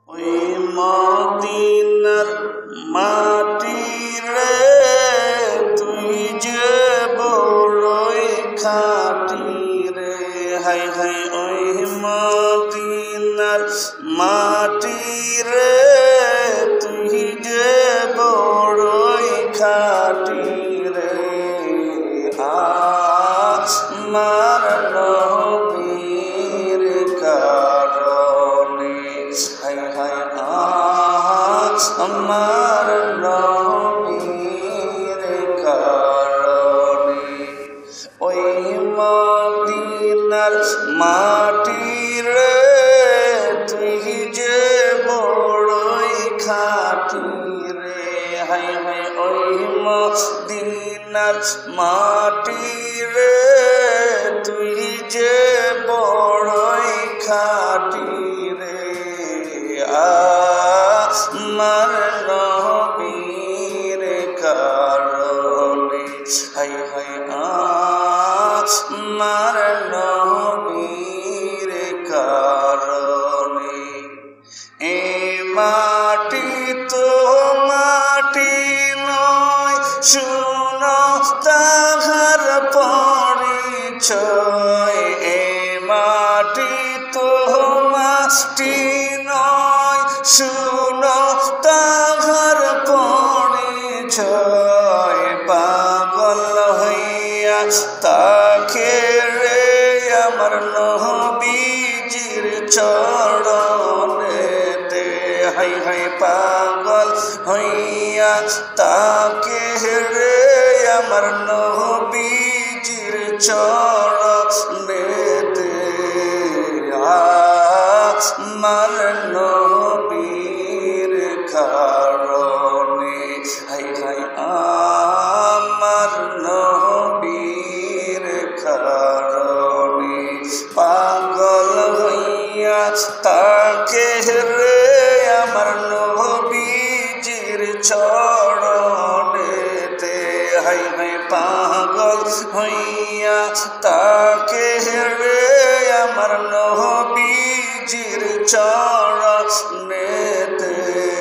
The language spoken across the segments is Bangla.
ওই মদিনার মাটি রে তুই যে বড়ই খাঁটি রে, হাই হাই ওই মদিনার মাটি রে তুই যে বড়ই খাঁটি রে। আমার নবীর কারণে, হাই হাই আমার নবীর কারণে ওই মদিনার মাটি রে তুই যে বড়ই খাঁটি রে, হাই হাই ওই মদিনার মাটি রে তুই যে বড়ই খাঁটি রে। আমার নবীর কারণে, হাই হাই আমার নবীর কারণে এ মাটি তো মাটি নয়, শুনো তাহার পরিচয়। এ মাটি তো মাটি নয়, শুনো তাহার পরিচয়। পাগল হইয়া তাকে রে আমার নবীজির চরণেতে, হাই হাই পাগল হইয়া তাকে রে আমার নবীজির চরণেতে। আমার নবীর কারণে, হাই হাই আমার নবীর কারণে পাগল হইয়া তাকে রে আমার নবীজির চরণেতে, হাই হাই পাগল হইয়া তাকে রে আমার নবীজির চরণেতে।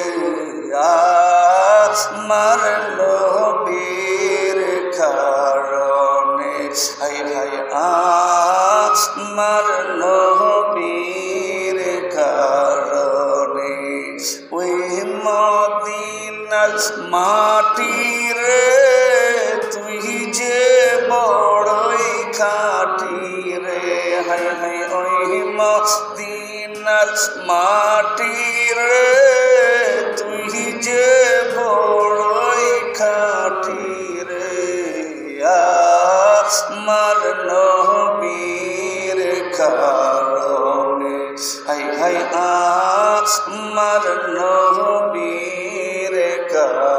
আমার নবীর কারণে, হাই হাই আমার নবীর কারণে ওই মদিনার মাটি রে তুই যে বড়ই খাঁটি রে, হাই হাই ওই মদিনার মাটি রে তুই যে বড়ই খাঁটি রে। আমার নবীর কারণে, হাই হাই আমার নবীর কারণে।